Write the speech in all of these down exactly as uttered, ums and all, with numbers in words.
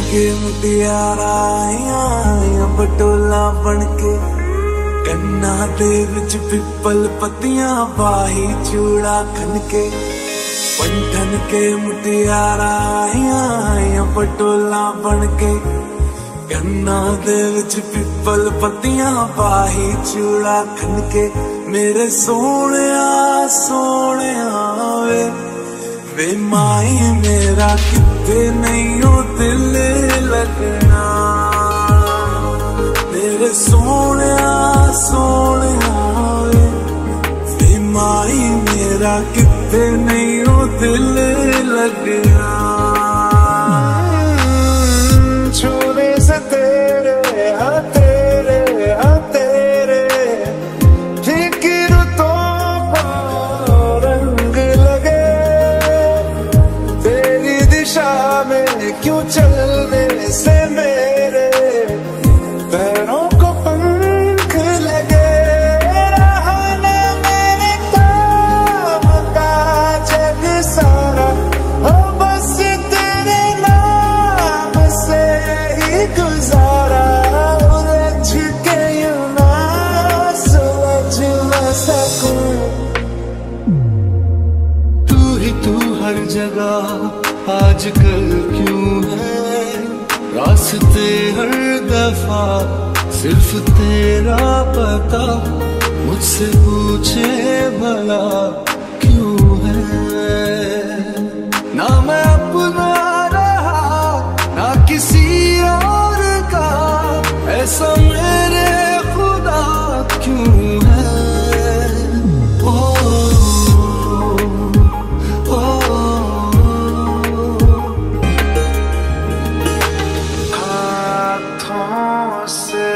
के मुटियारा आईया बटोला बनके कन्ना दे विच पिपल पत्तियां बाही चूड़ा खनके पंठन के मुटियारा आईया बटोला बनके कन्ना दे विच पिपल पत्तियां बाही चूड़ा खनके मेरे सोने सोने वे वे माई मेरा कितने नहीं हो दिल लगना मेरे सोने सोने वे वे माई मेरा कितने नहीं हो दिल लगना छूने से तेरे हाँ तेरे हाँ तेरे फीकी रुतों को रंग लगे तेरी दिशा में क्यों चलने से मेरे पैरों को पंख लगे रहना मेरे काम का जग सारा हो बस तेरे नाम से ही गुजारा उलझ के यूं ना सुलझ न सकूं तू ही तू हर जगह आजकल क्यों है रास्ते हर दफा सिर्फ तेरा पता मुझसे पूछे भला क्यों है ना मैं अपना रहा ना किसी और का ऐसा मेरे खुदा क्यों है ओ, ओ, ओ, हाथों से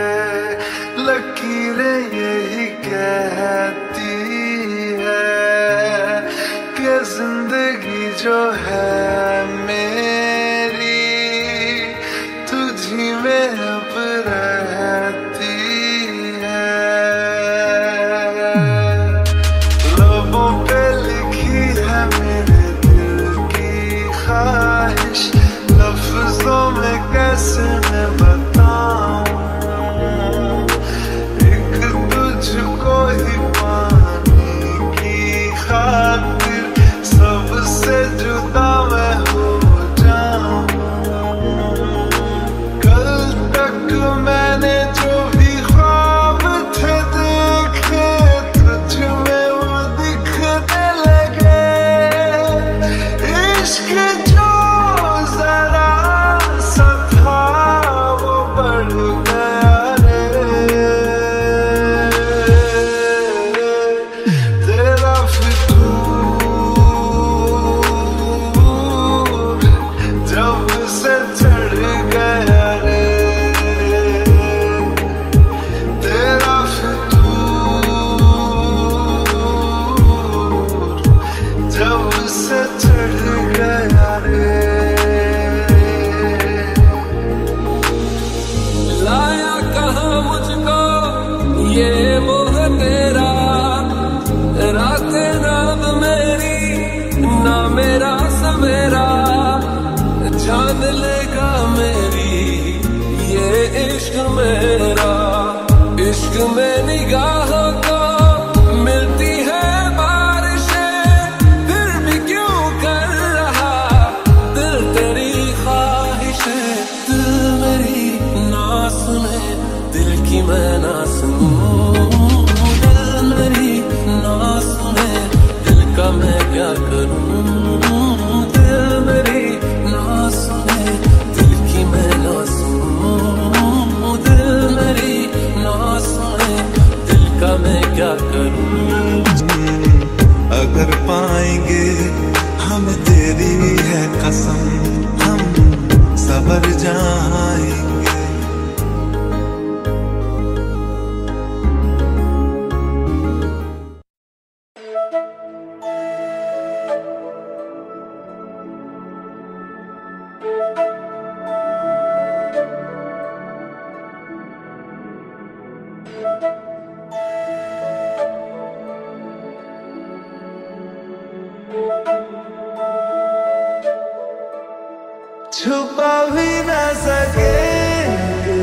लकीरें यही कहती है कि जिंदगी जो है मेरी तुझी में अब रहती है लबों पे लिखी है मेरे दिल की ख्वाहिश लफ्जों में कैसे मैं बताऊं एक तुझको ही पाने की खातिर सबसे जुदा मैं हो जाऊं कल तक मैंने जो भी ख्वाब थे देखे तुझ में वो दिखने लगे इश्क जो जरा सा था वो बढ़ गया रे तेरा फितूर जब से चढ़ गया रे तेरा फितूर जब से चढ़ गया रे लाया कहाँ मुझको ये मोह तेरा रात रात मेरी ना मेरा सवेरा जान लेगा मेरी ये इश्क मेरा इश्क में निगाहों को मिलती है बारिशें फिर भी क्यों कर रहा दिल तेरी ख्वाहिशें दिल मेरी ना सुने दिल की मैं ना सुनूं दिल मेरी ना सुने दिल का मैं क्या करूं दिल मेरी ना सुने दिल की मैं ना सुनूं दिल मेरी ना सुने दिल का मैं क्या करूं अगर पाएंगे हम तेरी है कसम हम सबर जाएंगे छुपा भी ना सकेंगे,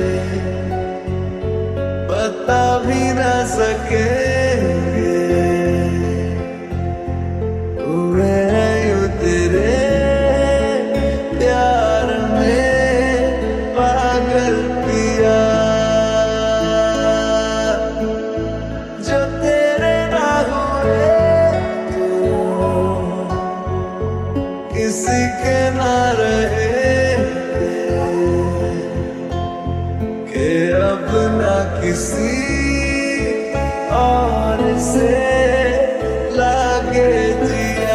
बता भी ना सकेंगे, हुए हैं यूं तेरे प्यार में पागल पिया, जो तेरे ना हुए किसी के ना रहे, के अब ना किसी और से लागे जिया।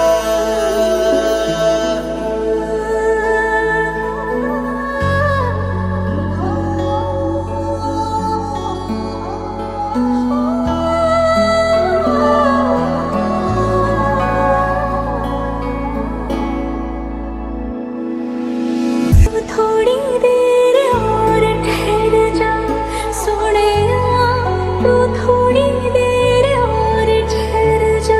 थोड़ी देर और ठहर जा सोनिया, तू थोड़ी देर और ठहर जा,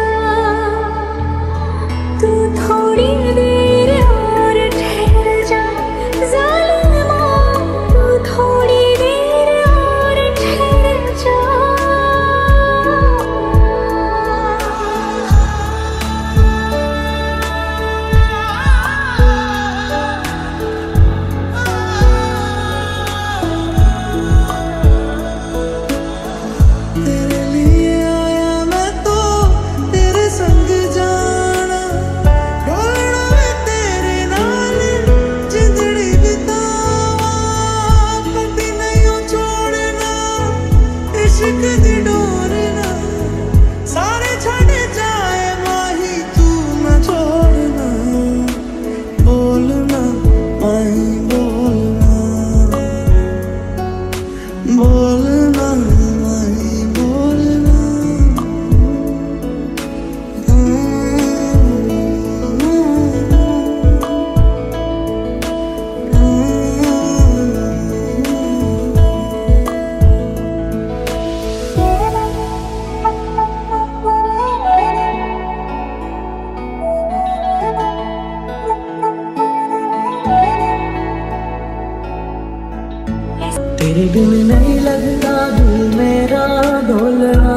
तू थोड़ी देर और ठहर जा ज़ालिमा, तू थोड़ी देर और ठहर जा। तेरे लिए आया मैं तो तेरे संग जाना, ढोलना मैं तेरे नाल जिंदड़ी बितावा, कभी नहीं छोड़ना इश्क दी डोरना, सारे छड़ जाए माही तू ना छोड़ना, बोलना माही बोलना, बोलना माही बोलना। तेरे बिन नहीं लगता दिल मेरा ढोलना,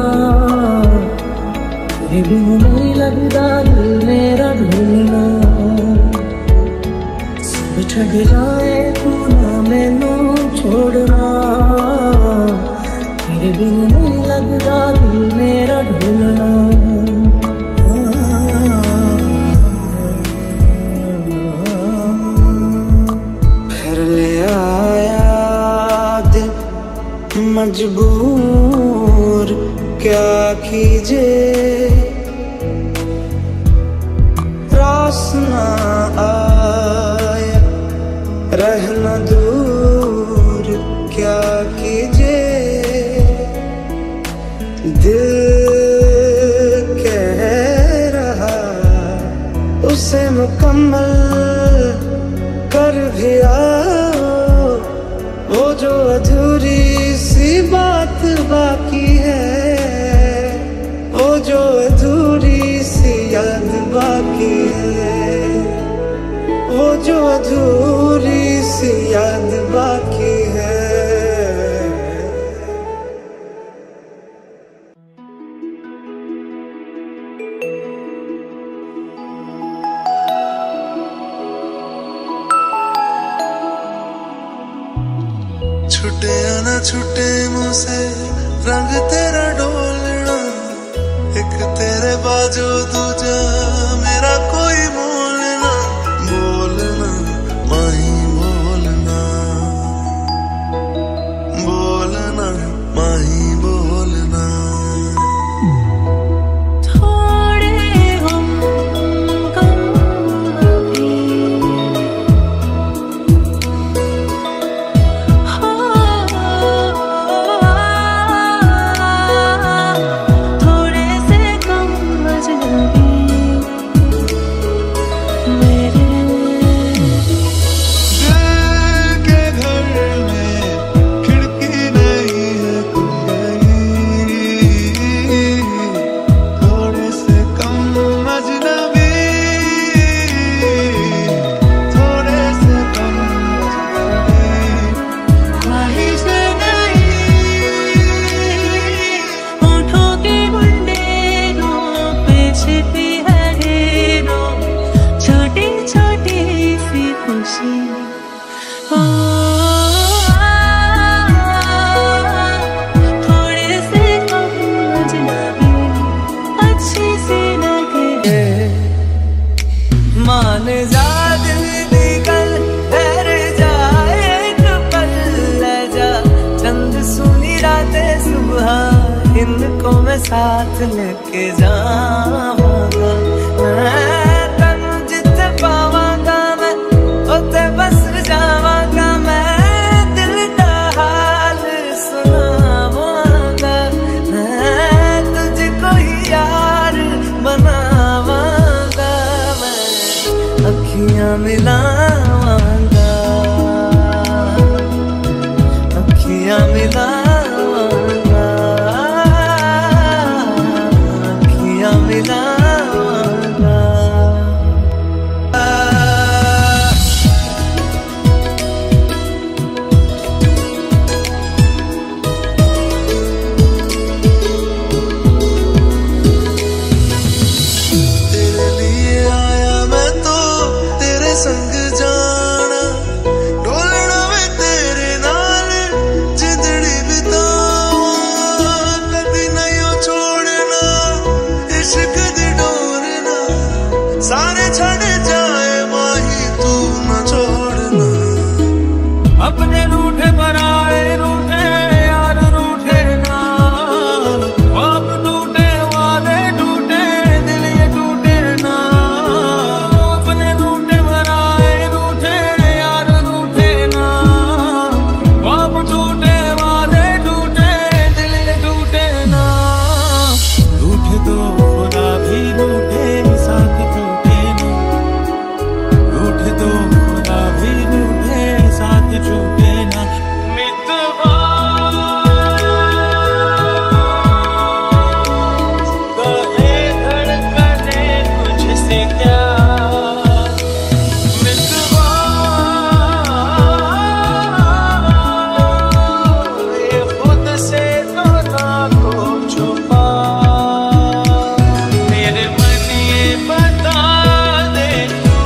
तेरे बिन नहीं लगता दिल मेरा ढोलना, सब छड़ जाए तू ना मैनू छोड़ना, तेरे बिन नहीं लगता दिल मेरा ढोलना। फिर ले आया मजबूर क्या कीजे, रास ना आया रहना दूर क्या कीजे, दिल कह रहा उसे मुकम्मल कर भी आओ, वो जो अधूरी सी बात बाकी है, वो जो अधूरी सी याद बाकी है, वो जो अधूरी सी याद बाकी है। छुटे ना छुटे मुझसे रंग तेरा डोलना, एक तेरे बाजू दूजा मेरा कोई बोलना, बोलना माही बोलना, बोलना माही बोलना। थोड़े हम कम अभी, थोड़े से कम अजनबी, हाँ इनको मैं साथ लेके जावांगा। मैं तनु जिथे पावांगा मैं उते बस जावांगा। मैं दिल का हाल सुनावांगा। मैं तुझको ही यार बनावांगा। मैं अखियां मिलावांगा, अखियां मिलावांगा, अखियां मिलावांगा। तेरे लिए आया मैं तो तेरे संग जाना, डोलना वे तेरे नाल जिंदड़ी बितावा। कदी नहीं छोड़ना इश्क दी डोरना, सारे छड़ जाए माही तू न छोड़ना। अपने रूठे पराए रूठे यार रूठे ना, ख्वाब टूटे वादे टूटे दिल ये टूटे ना। अपने रूठे पराए रूठे यार रूठे ना, ख्वाब टूटे वादे टूटे दिल ये टूटे ना। रूठे तो खुदा भी रूठे साथ टूटे ना, रूठे तो खुदा भी रूठे साथ छूटे ना। मितवा कहे धड़कने तुझसे क्या, मितवा ये खुद से तो ना को छुपा। मेरे मन ये बता दे तू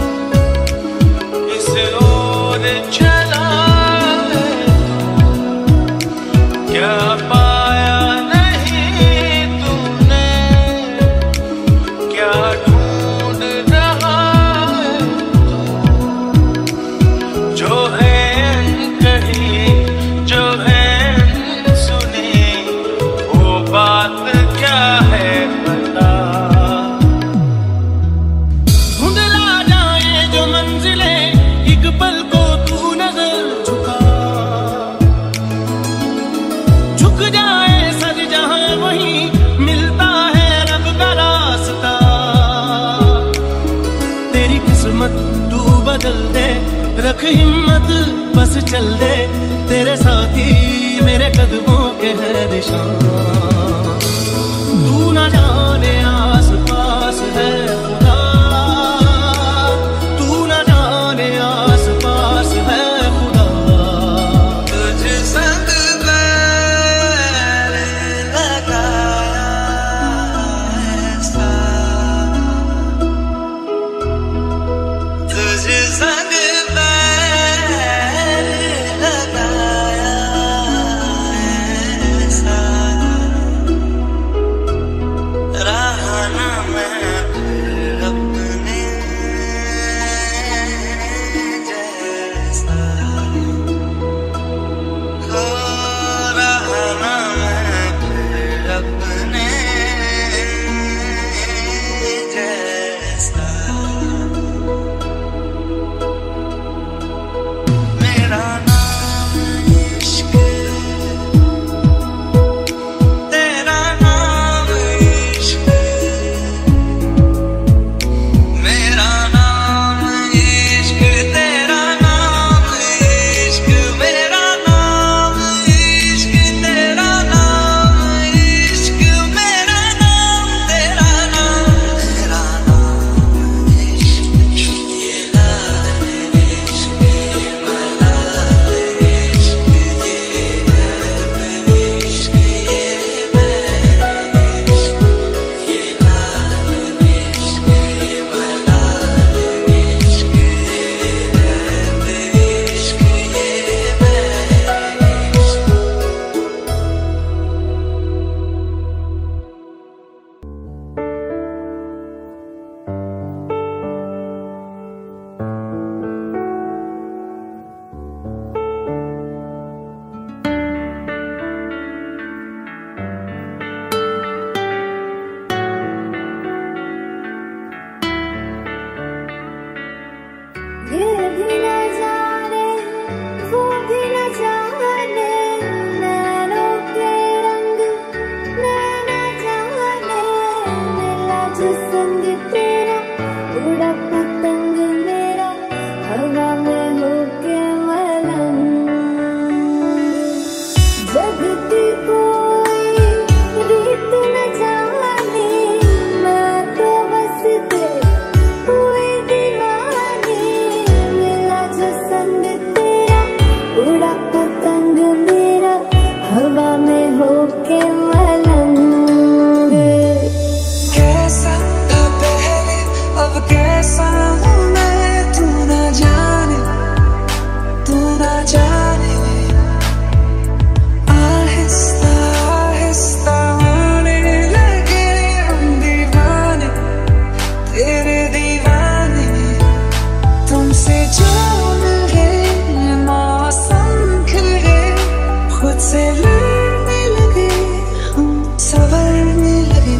किस ओर चला है तू, क्या पाया नहीं तूने, क्या ढूंढ रहा है तू। जो है कही जो है सुनी, वो बात क्या है बता। धुंधला जाए जो मंजिले एक पल को तू नजर झुका, झुक जाए सज जहां वहीं मिलता है रब का रास्ता। तेरी किस्मत तू बदल दे, रख हिम्मत बस चल दे। तेरे साथी मेरे कदमों के है निशान। तू ना जाने आस पास है खुदा, तू ना जाने आस पास है खुदा। तुझ संग बैर लगाया ऐसा, तुझ संग बैर लगाया ऐसा। होके मलंग। कैसा था पहले अब कैसा हूँ मैं, तू ना जाने तू ना जाने। आहिस्ता आहिस्ता आने लगे हम दीवाने, तेरे दीवाने। तुमसे जो मिले मौसम खिल गए, खुद से लड़ने लगे हम, संवरने लगे।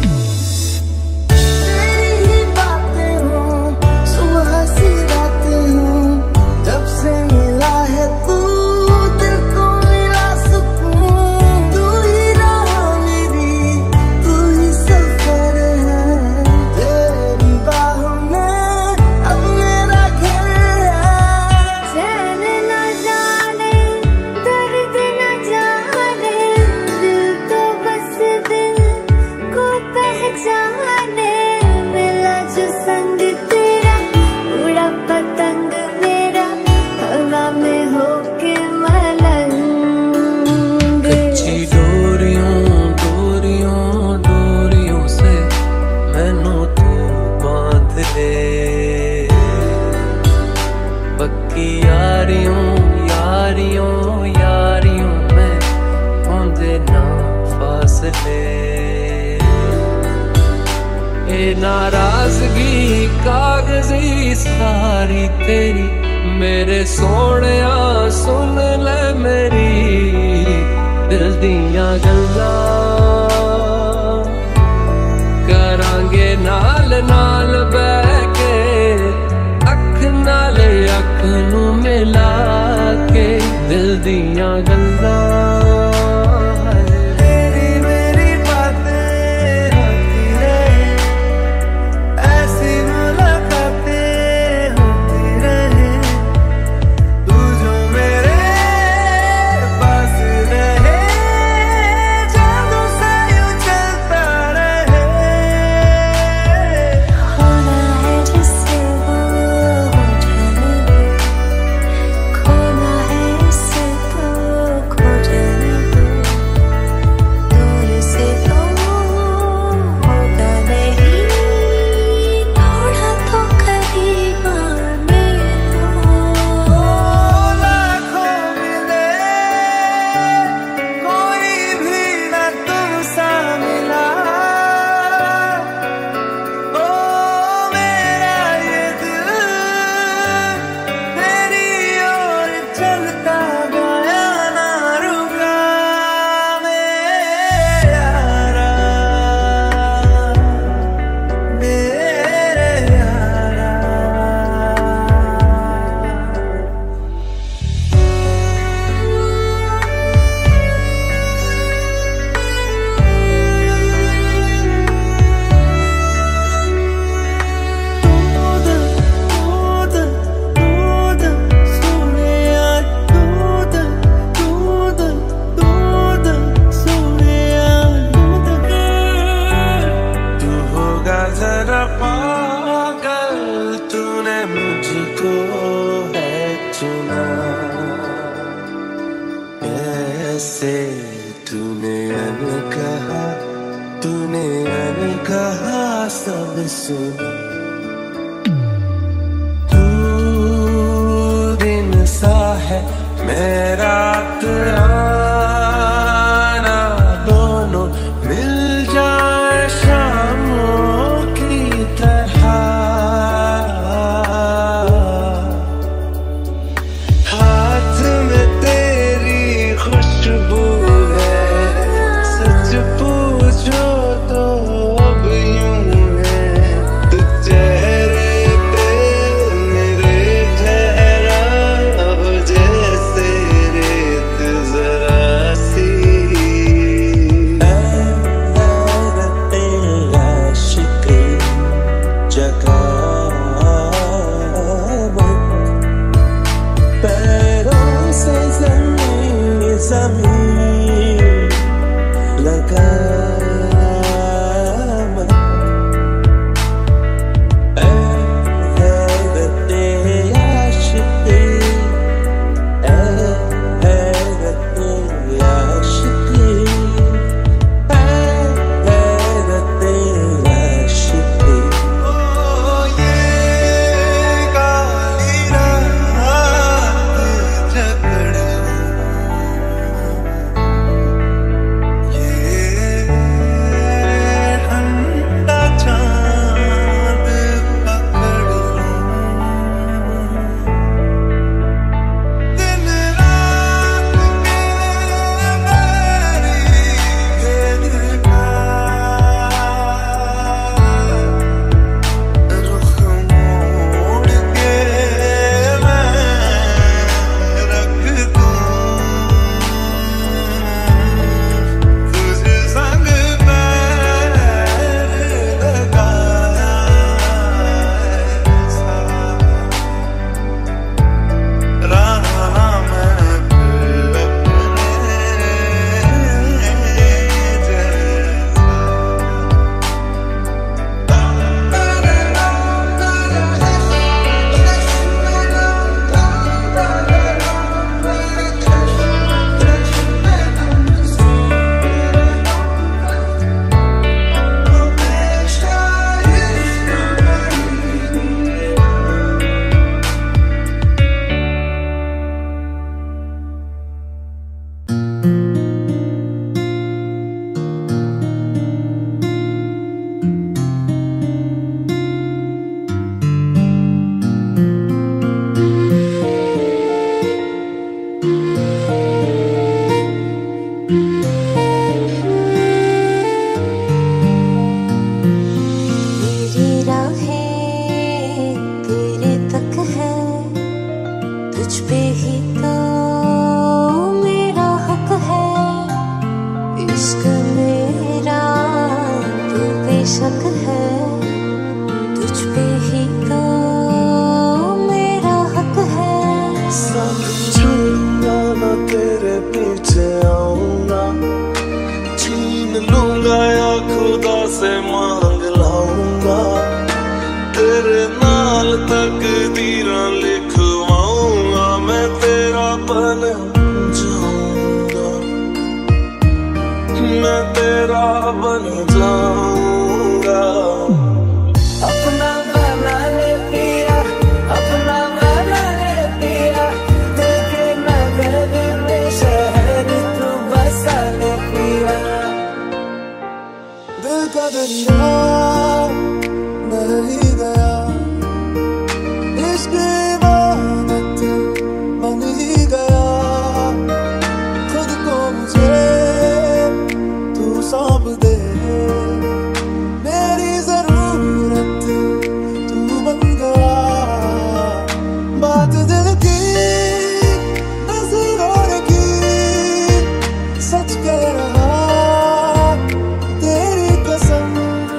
तेरी ही बातें हो, सुबह सी रात हो, जब से मिला है तू दिल को मिला सुकून। तू ही राह मेरी, तू ही सफर है, तेरी बाहों में अब मेरा घर है। चैन न जाने दर्द न जाने, दिल तो बस दिल को पहचाने। मिला जो संग तेरा, उड़ा पतंग मेरा, हवा में होके मलंग। कच्ची डोरियों डोरियों डोरियों से मैनू तू बांध ले, पक्की यारियों यारियों यारियों में होंदे ना फासले। ए नाराजगी कागजी सारी तेरी, मेरे सोहणिया सुन ले मेरी दिल दियां गल्लां। करांगे नाल नाल बैठ के, अख नाल अख नू मिला के, दिल दियां गल्लां। तेरी मेरी बातें होती रहे, ऐसी मुलाकातें होती रहे, तू जो मेरे पास रहे, जादू सा यूं चलता रहे। होना है जिससे वो हो जाने दे, खोना है इससे तो खो जाने दो। दूर से तो होगा नहीं, थोड़ा तो करीब आने दो। लाखों मिले कोई भी न तुमसा मिला, ओ मेरा ये दिल तेरी ओर चलता गया ना रुका। मेरे यारा मेरे यारा। दूध दूध दूध सोने यार, दूध दूध दूध सोने यार, दूध। तू होगा जरा पागल, तूने मुझको है चुना, ऐसे तूने अनकहा तूने अनकहा सब सुना। तू दिन सा है मेरा आना, दोनों मिल जाए शामों की तरह। हाथ में तेरी खुशबू है, सच पूछो तो अब यूं है, तू चेहरे पे मेरे ठहरा हो जैसे रेत जरा। शक है तुझ पे ही तो मेरा हक है। साथ छोड़ूंगा ना तेरे पीछे आऊंगा, छीन लूंगा या खुदा से मांग लाऊंगा, तेरे नाल तकदीरां लिखवाऊंगा, मैं तेरा बन जाऊंगा, मैं तेरा बन जाऊंगा। अपना बना ले पिया, अपना बना ले पिया, तेरे नगर में शहर तू बसा ले पिया। दिल का दरिया बह ही गया, इश्क इबादत बन ही गया, खुद को मुझे तू सौंप दे, मेरी जरूरत तू बन गया। बात दिल की नजरों की सच कह रहा, तेरी कसम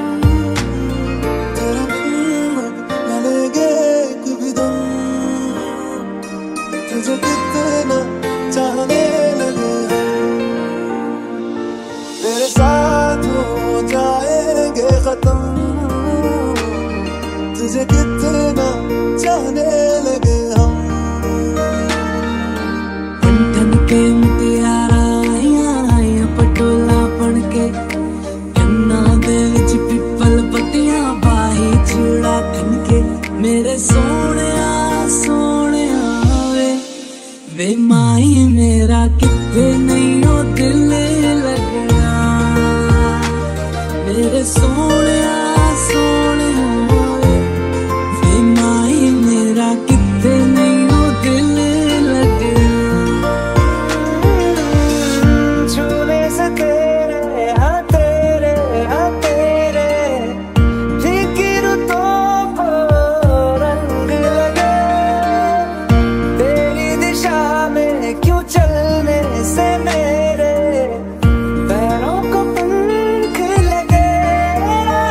तेरे बिन अब न लेंगे एक भी दम, तुझे कितना चाहने लगे हम, तेरे साथ हो जाएंगे खत्म, तुझे कितना चाहने लगे हम। ठन के मुटियारा आया पटोला पड़ के, कन्ना दे विच पिपल पट्टियां बाही चूड़ा खन के, मेरे सोहणिया सोहणिया वे वे माई मेरा किथे नहीं ओ दिल लगना, मेरे सोहणिया सोहणिया वे वे माई मेरा किथे नहीं ओ दिल लगना। छूने से तेरे हाँ तेरे हाँ तेरे फीकी रुतों को रंग लगे, तेरी दिशा में क्यों चलने से मेरे पैरों को पंख लगे।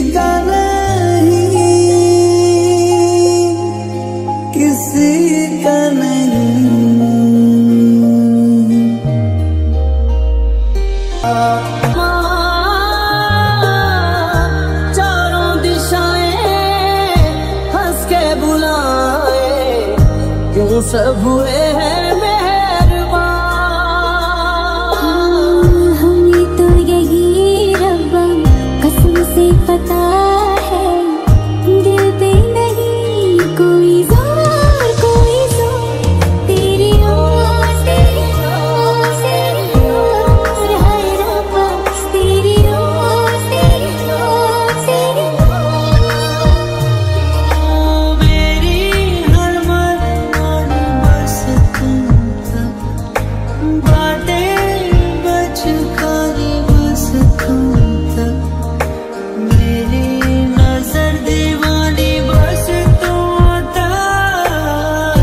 का नहीं, किसी का नहीं। चारों दिशाएं हंस के बुलाए, क्यों सब हुए हैं मेहरबान। हमें तो यही रब्बा कसम से पता है, दिल पे नहीं कोई जोर कोई जोर, तेरी ओर तेरी ओर तेरी ओर है रब्बा, तेरी ओर तेरी ओर तेरी ओर। मेरी हर मन बस तुम तक, बातें बचकानी बस तुम तक, मेरी नजर दीवानी बस तुम तक।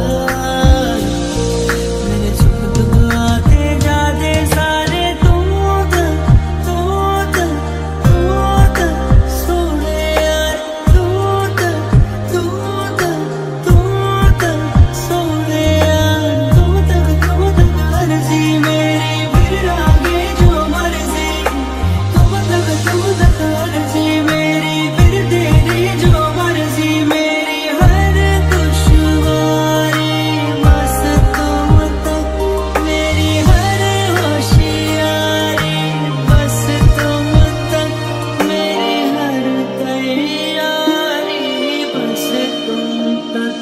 मेरे सुख दुख आते जाते सारे तुम तक, तुम तक, तुम तक, सोने यार तुम तक, तुम तक, तुम तक, सोने यार तुम तक, तुम तक। अर्जी मेरी फिर आगे जो मर्जी, तुम तक, तुम तक। अर्जी मेरी फिर तेरी जो मर्जी, मेरी हर दुश्वारी बस तुम तक, मेरी हर होशियारी बस तुम तक, मेरी हर तैयारी बस तुम तक।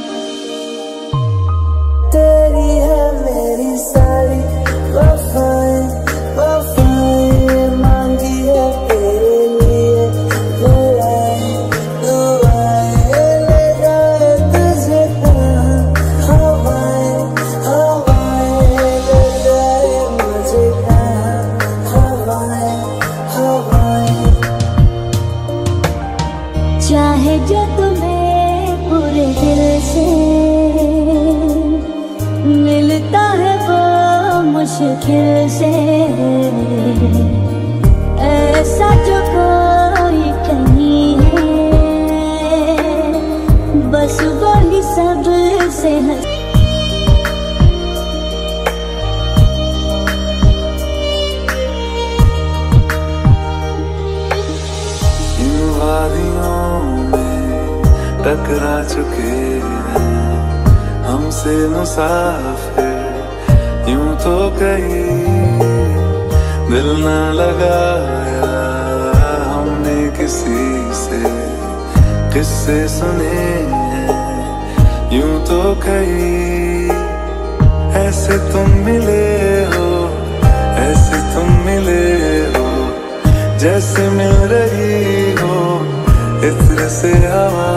तेरी है मेरी सारी वफाएं, वफाएं मांगी है तेरे लिए, दुआएं दुआएं ले जाए तुझे कहाँ, हवाएं हवाएं ले जाए मुझे कहाँ, हवाएं हवाएं। चाहे जो तुम्हें पूरे दिल से मिलता है वो मुश्किल से, ऐसा जो कोई कहीं है, बस वही सबसे हंस। इन वादियों में टकरा चुके हैं हमसे मुसाफिर, यूं तो कहीं दिल ना लगाया हमने किसी से, किस्से सुने हैं यूं तो कहीं। ऐसे तुम मिले हो, ऐसे तुम मिले हो, जैसे मिल रही हो इत्र से हवा।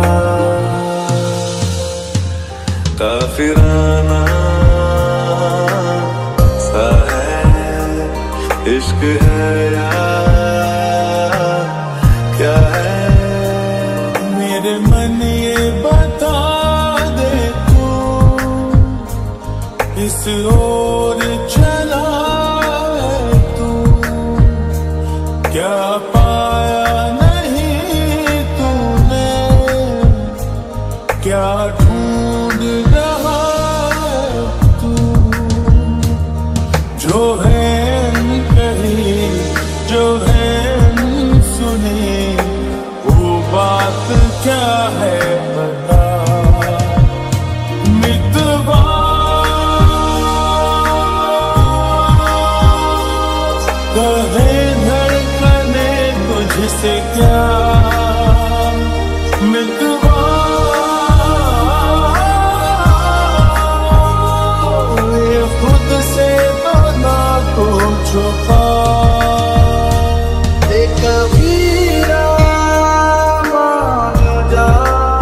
काफिराना सा है इश्क है या क्या है, मेरे मन ये बता दे तू इस ओर चला है तू, क्या पाया नहीं तूने, क्या ढूंढ रहा है तू, जो है कहीं जो है सुनी वो बात क्या है बता। मितवा कहे धड़कने तुझसे क्या, मितवा ये खुद से तो ना को छुपा। कबीरा मान जा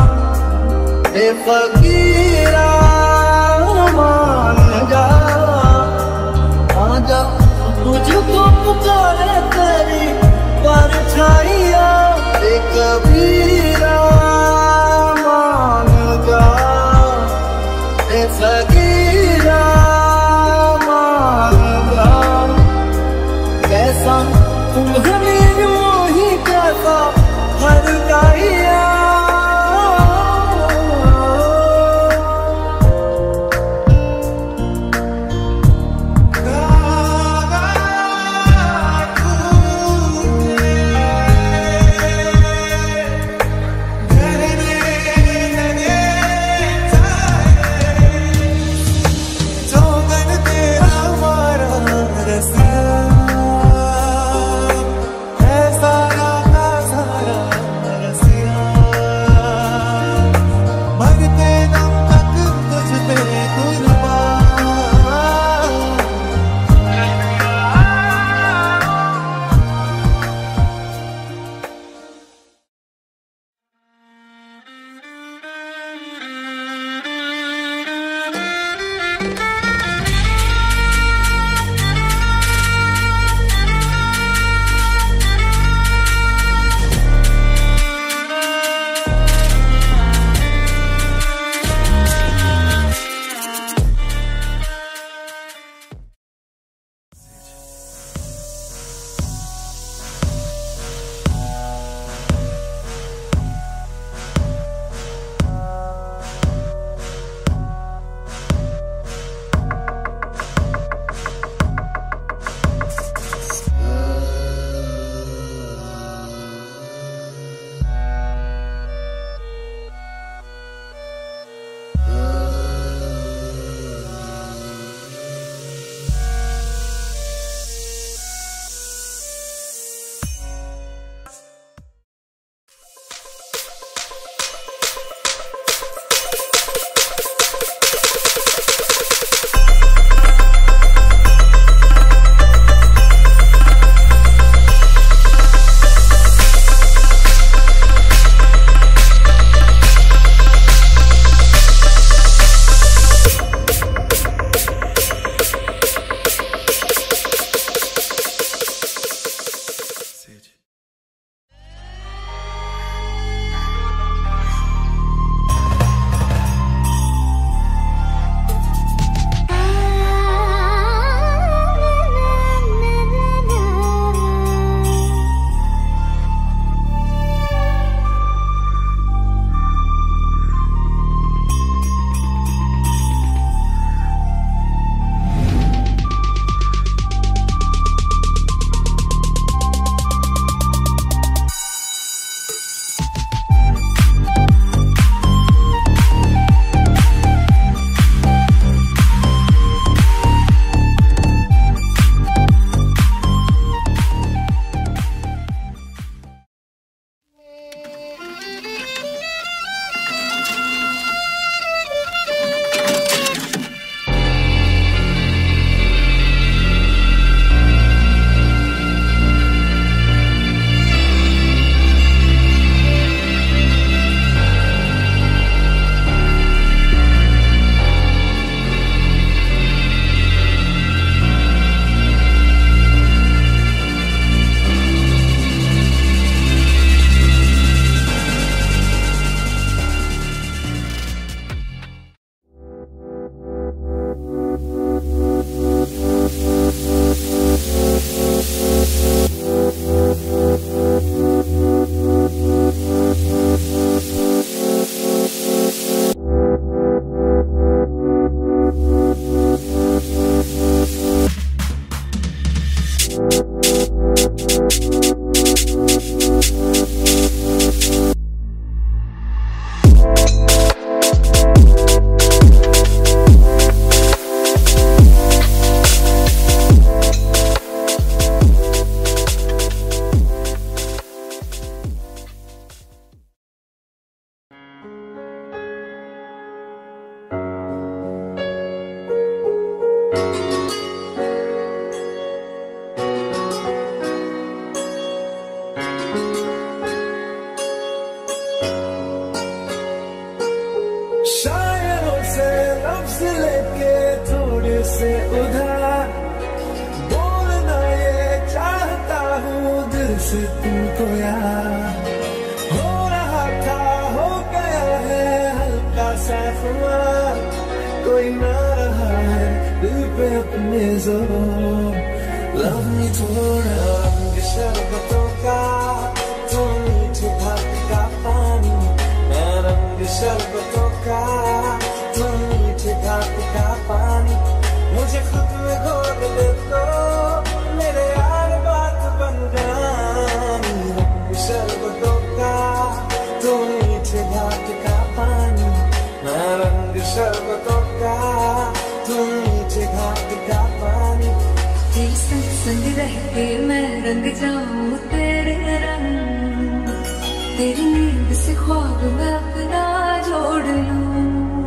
से उधार, बोलना ये चाहता हूँ दिल से तुमको यार। हो रहा था हो गया है हल्का सा खुमार, कोई ना रहा है दिल पे अपने जोर। लव मी थोड़ा रंग शरबतों का, तुम मीठे भाग का पानी, मैं रंग शरबतों का, तुम मीठे भाग का पानी। मुझे खुद में घोल दे तो मेरे यार बात बन जानी। रंग शरबतों का, तुम मीठे भाग का पानी, मैं रंग शरबतों का, तुम मीठे भाग का पानी। तेरे संग संग रह के मैं रंग जाऊं तेरे रंग, तेरी नींद से ख्वाब मैं अपना जोड़ लूं।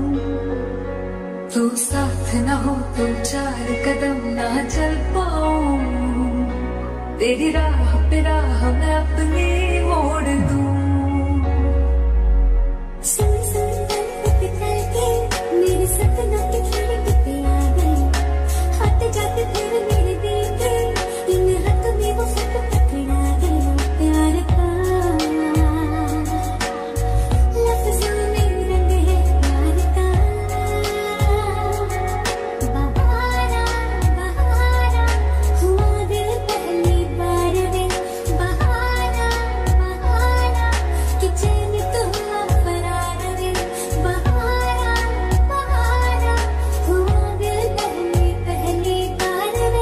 तू साथ ना हो तो चार कदम ना चल पाऊं, तेरी राह पे राह मैं अपनी मोड़ दूं। सुन सुन तड़प करके मेरे सपनों की खिड़की पे आ गई, आते जाते फिर मेरे दिल के इन हाथों में वो फट पकड़ा गया प्यार का। लफ्ज़ों में रंग है प्यार का, बहारा बहारा हुआ दिल पहली बार रे। बहारा बहारा कि चैन तो हुआ फरार रे। बहारा बहारा हुआ दिल पहली पहली बार रे।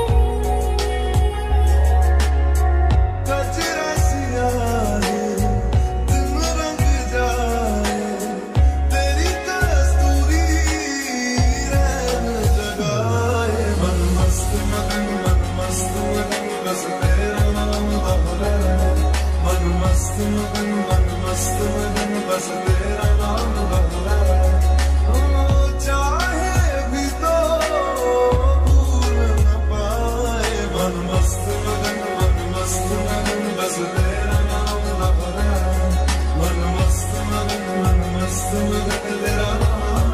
कचरा सिया है दिल रंग जाए, तेरी कस्तूरी रैन जगाए। मन मस्त मगन मन मस्त मगन बस तेरा नाम बहलाए। मन मस्त मगन मन मस्त मगन बस तेरा नाम बहलाए। ओ चाहे भी तो भूल न पाए। मन मस्त मगन मन मस्त मगन बस तेरा नाम बहलाए। मन मस्त मगन मन मस्त मगन तेरा नाम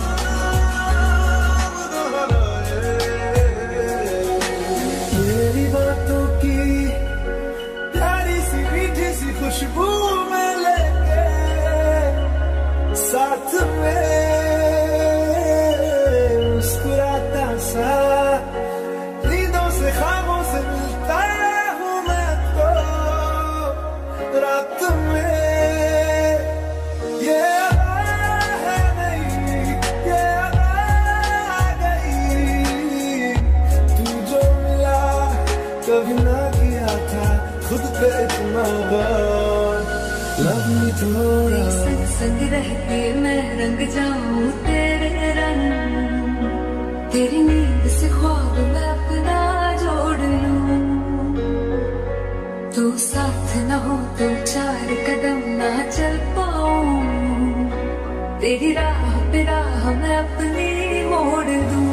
बहलाए। तेरी बातों की प्यारी सी मीठी सी खुशबू में लेके साथ में मुस्कुराता सा, नींदों से ख्वाबों से मिलता हूँ मैं तो रात में। ये अदा है नहीं ये अदा आ गई, तू जो मिला कभी ना किया था खुद पे इतना गौर। लव मी थोड़ा तेरे संग संग रह के मैं रंग जाऊं तेरे रंग, तेरी नींद से ख्वाब मैं अपना जोड़ लूं। तू साथ न हो तो चार कदम ना चल पाऊं, तेरी राह पे राह मैं अपनी मोड़ दूं।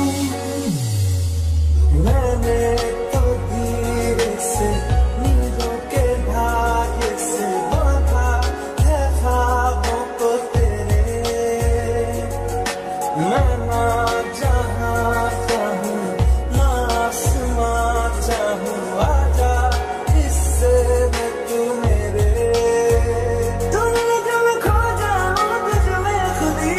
मैंने तो धीरे से नींदों के धागे से बांधा है ख्वाबों को तेरे। मैं ना जहाँ चाहूँ ना आसमां चाहूँ, आजा इससे मैं तू मेरे। तूने जो मैं खो जाऊँ तुझ में खुद ही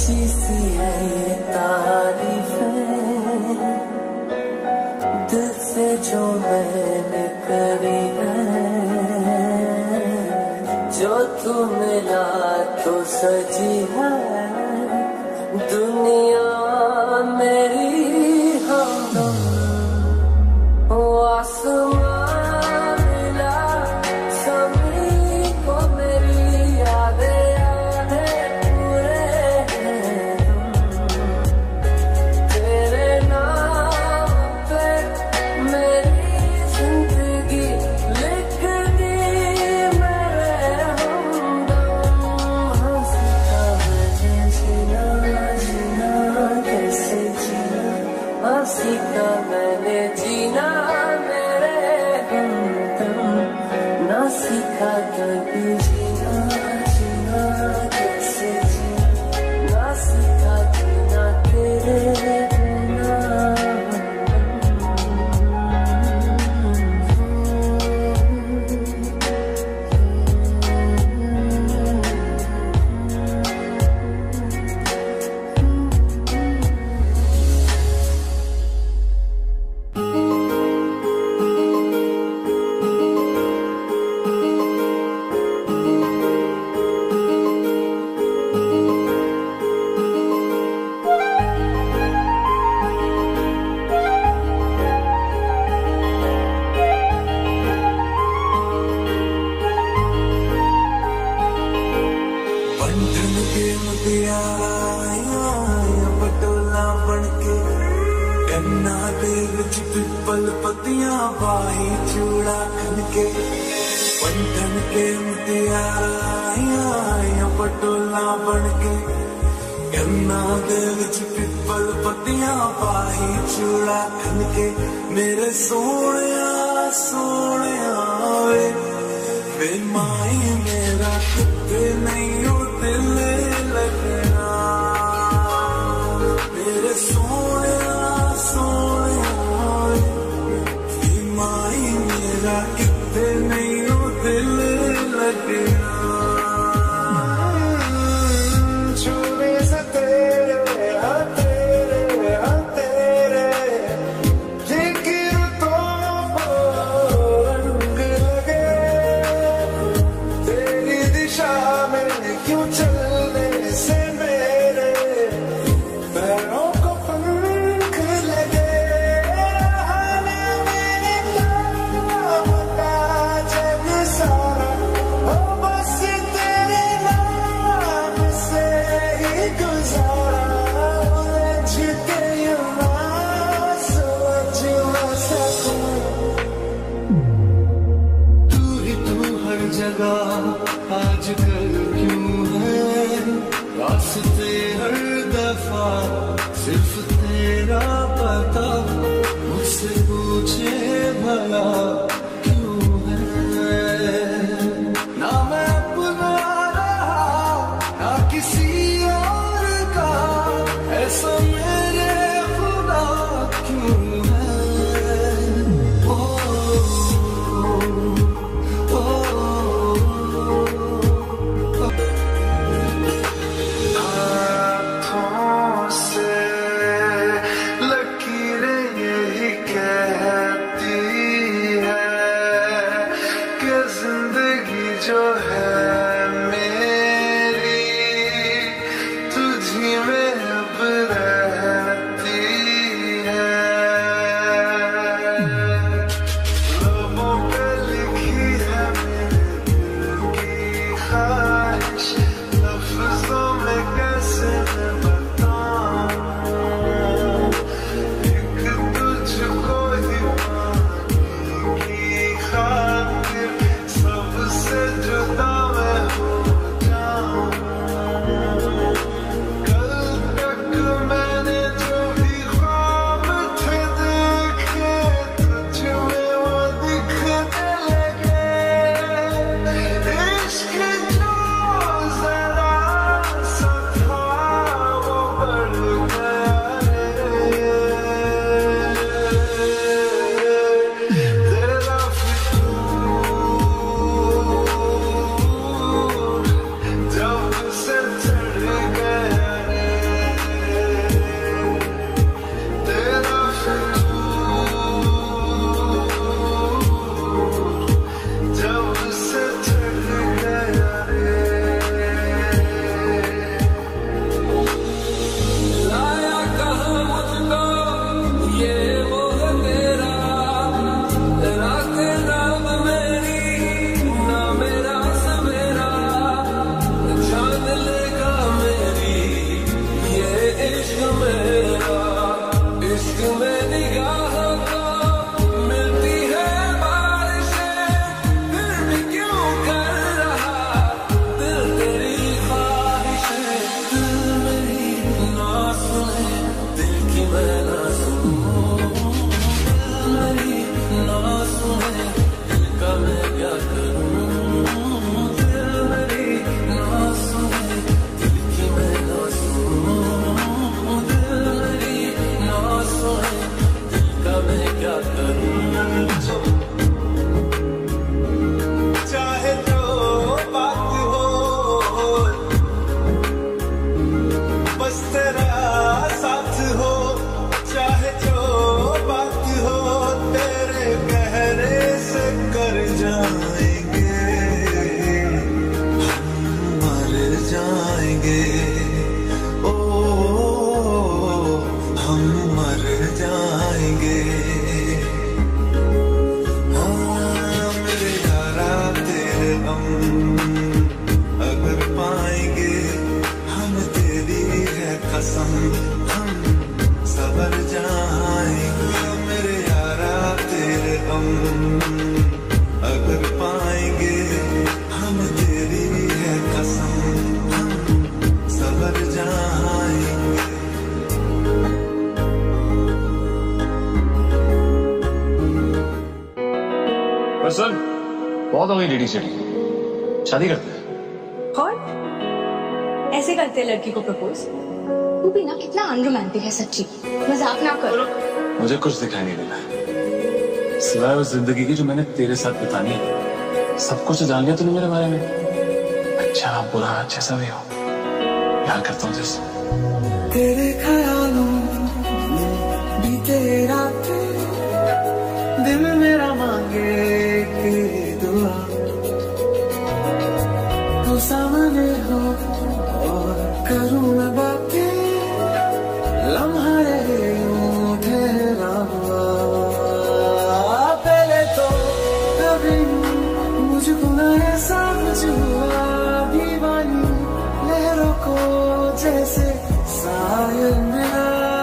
सच्ची सी है ये तारीफें, दिल से जो मैंने करी है, जो तू मिला तो सजी है दुनिया मेरी हमदम। ओ आसमां मिला सभी को मेरी यादें यादें पूरे हैं तेरे नाम पे मेरी जिंदगी लिख दी मेरे हमदम। हंसता मैंने जीना जीना कैसे जीना, हंसता मैंने जीना मेरे हमदम। ना सीखा कभी जीना जीना कैसे जीना, ना सीखा जीना तेरे बिना। बंधन के मुतिया पटोला बनके कन्ना दे विच पिपल पतियां बाही चूड़ा खनके। बंधन के मुतिया पटोला बनके कन्ना दे विच पिपल पतियां बाही चूड़ा खनके। मेरे सोनिया सोनिया वे वे माई मेरा किते नहीं हो दिल लगना। मेरे सोनिया सोनिया वे माई मेरा किते नहीं हो दिल लगना। छूने से तेरे हाँ तेरे हाँ तेरे जिक्र तो रंग लगे तेरी दिशा में क्यों चलने से मेरे पैरों को पंख लगे। रहने मेरे नाम का जग सारा हो बस तेरे नाम से ही गुजारा। उलझ के यूं ना सोच ना सकूं। तू ही तू हर जगह आजकल क्यों है, रास्ते हर दफा सिर्फ तेरा पता। मुझसे पूछे भला क्यों है, ना मैं अपना रहा ना किसी और का, ऐसा मेरे खुदा क्यों है। ओ, ओ, हाथों से लकीरें यही कहती है कि जिंदगी जो है मेरी तुझी में अब रहती है। लबों पे लिखी है मेरे दिल की ख्वाहिश, लफ्जों में कैसे मैं बताऊं। एक तुझको ही पाने की खातिर सबसे जुदा मैं हो जाऊं। कल तक मैंने जो भी ख्वाब थे देखे तुझ में वो दिखने लगे। इश्क जो जरा सा था वो बढ़ गया रे। तेरा फितूर जब से चढ़ गया रे। पाएंगे, ओ हम मर जाएंगे। हाँ मेरे यारा तेरे हम अगर पाएंगे, हम तेरी है कसम हम सबर जाएंगे। मेरे यारा तेरे हम अगर पाएंगे, हम तेरी है कसम हम सबर जाएंगे। पर सर बहुत हो गई लेडी शेडी, शादी करते हैं। और ऐसे करते हैं लड़की को प्रपोज? तू भी ना कितना अनरोमांटिक है सच्ची, मजाक ना कर। मुझे कुछ दिखाई नहीं देना सिवाय उस जिंदगी की जो मैंने तेरे साथ बितानी है। सब कुछ जान लिया तूने मेरे बारे में, अच्छा बुरा जैसा भी हो प्यार करता हूँ जैसे। तेरे ख्यालों बीते रातें दिल मेरा मांगे तेरी दुआ, तू सामने हो और करूँ मैं बातें, लम्हा रहे यूं ठहरा हुआ। पहले तो कभी मुझको न ऐसा कुछ हुआ, दीवानी लहरों को जैसे सायल मिला।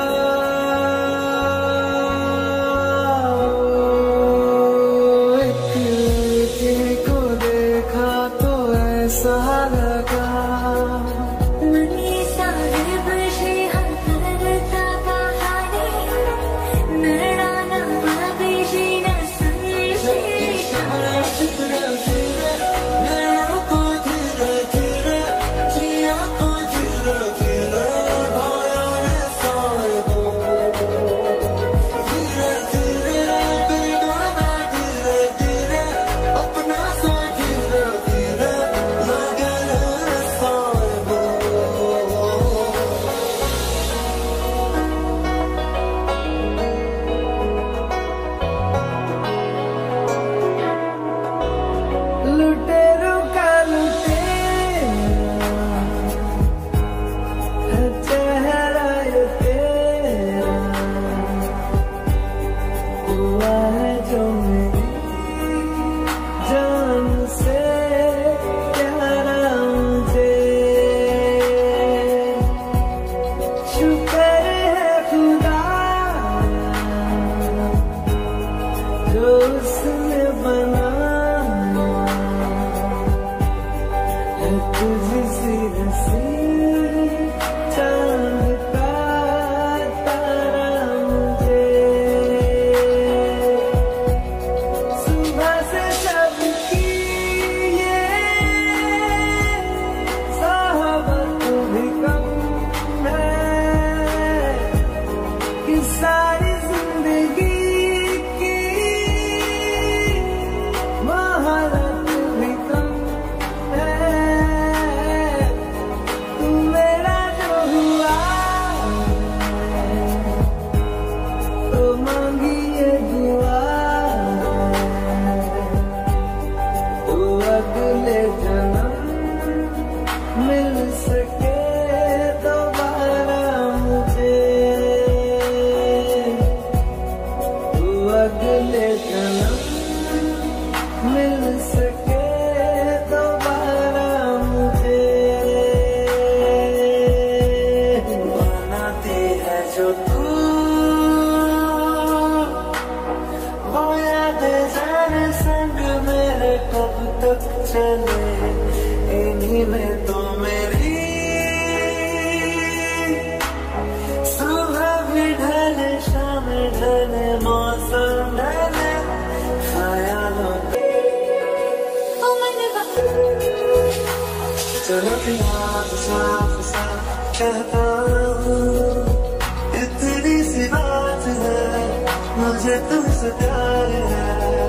इतनी सी बात है, मुझे तुमसे प्यार है,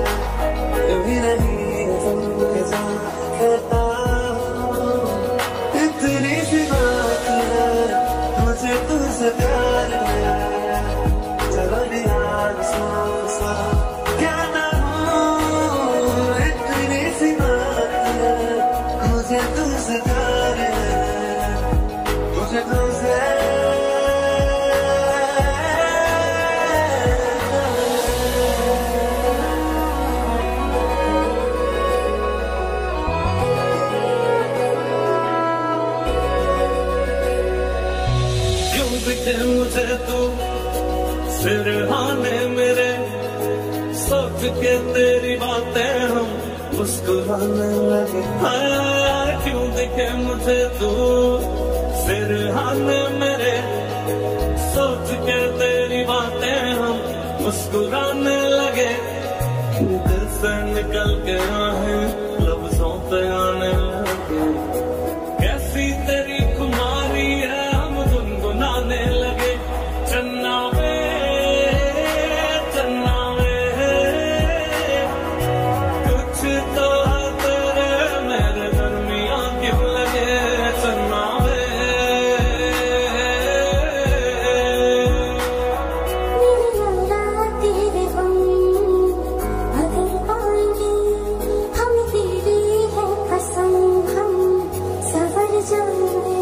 कभी नहीं कहता। इतनी सी बात है, मुझे तुमसे प्यार है, चलो यार साफ साफ क्या ना हो। इतनी सी बात है, मुझे तुमसे प्यार है, मुझे तुझसे मुझे तू सिरहाने मेरे सोच के तेरी बातें हम मुस्कुराने लगे। हाँ क्यों दिखे मुझे तू सिरहाने मेरे सोच के तेरी बातें हम मुस्कुराने लगे। दिल से निकल के आए लफ्जों पे आने लगे। कैसी तेरी खुमारी है हम गुनगुनाने लगे। चन्ना वे चन्ना वे कुछ तो तेरे मेरे दरमियां क्यों लगे। चन्ना वे तेरे हम अगर पाएंगे हम तेरी है कसम हम सवर जाएंगे।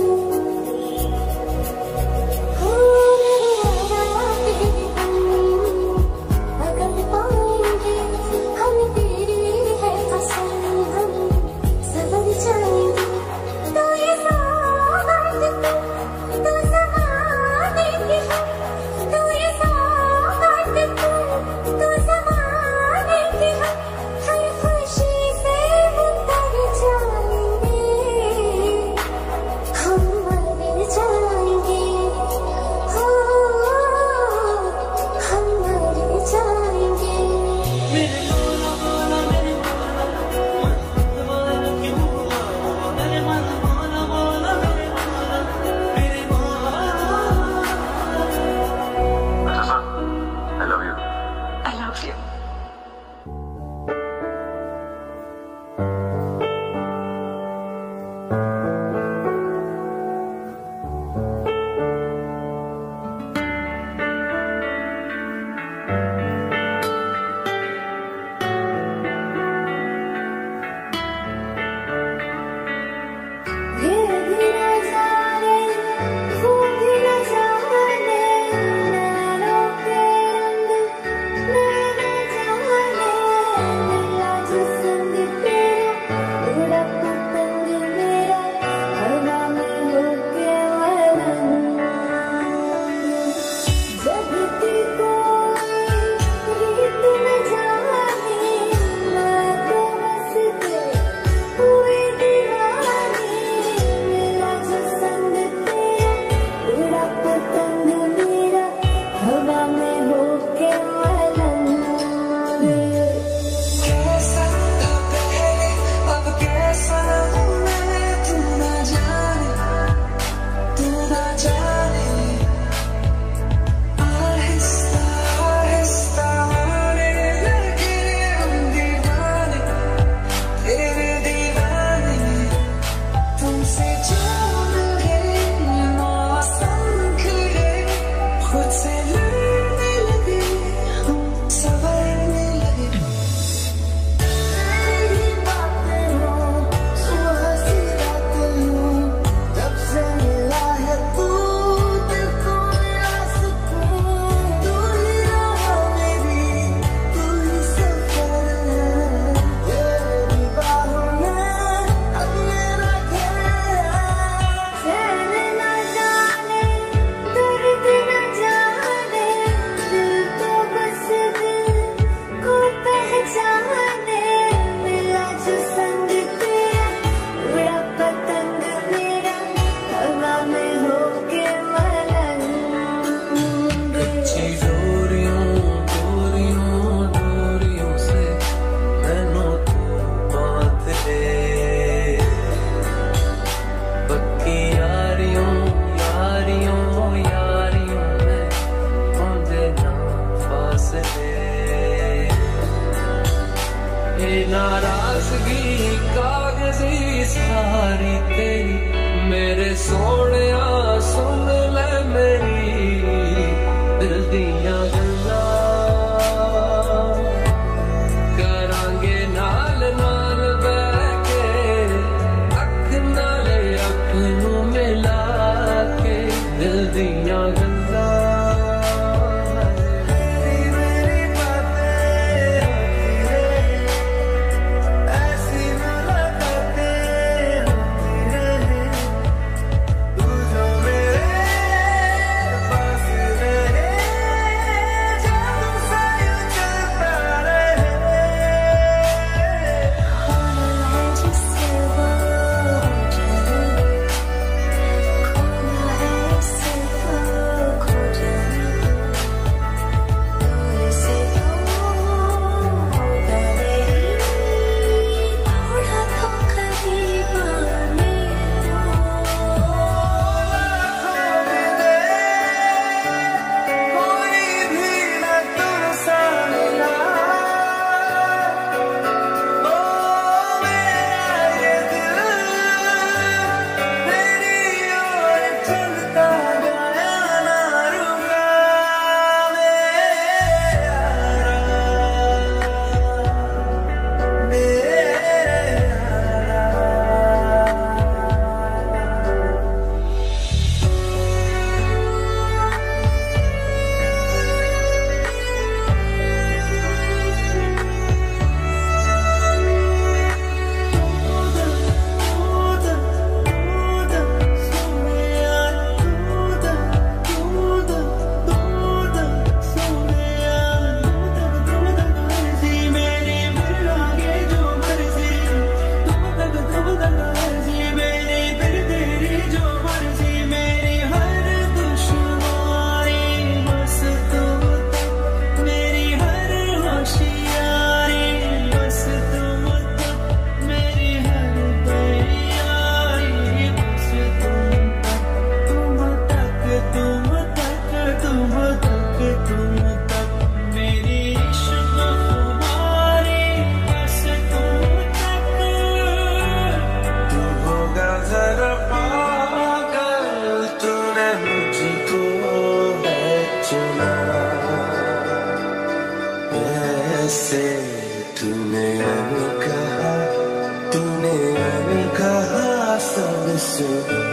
नाराजगी कागजी सारी तेरी मेरे सोने सुन ले मेरी दिल दियां गल्लां करांगे नाल नाल बैठ के अख नाल अख नू मिला के जो